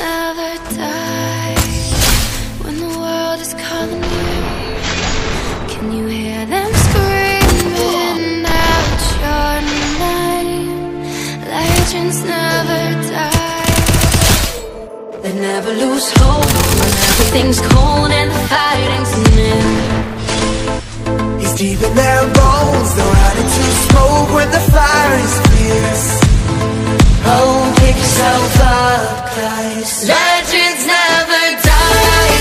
never die. When the world is calling you, can you hear them screaming out your name? Legends never die. They never lose hope when everything's cold and the fighting's near. It's deep in their bones, they're running to smoke when the fire is fierce. Oh, pick yourself up, Christ. Legends never die.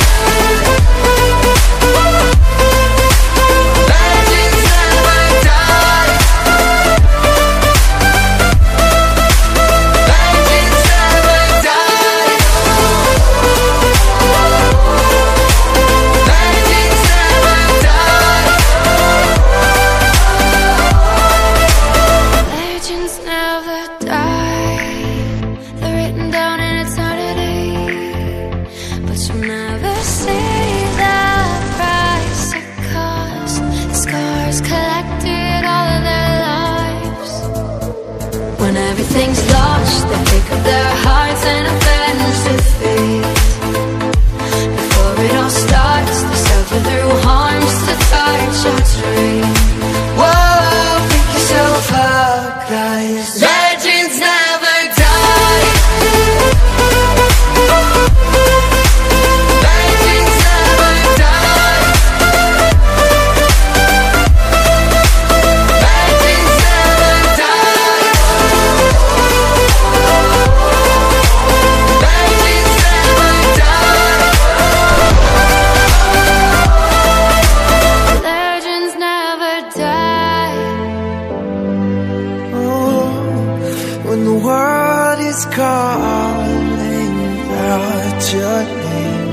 Legends never die. Legends never die. Legends never die. Legends never die. They're written down in eternity, but you'll never see the price it cost. The scars collected all of their lives. When everything's lost, they pick up their hearts and avenge defeat. Before it all starts, they suffer through harms to touch your tree. Whoa, pick yourself up, Christ. Legends never die. Legends never die. Legends never die. Legends never die. Legends never die. Oh, when the world is calling out your name,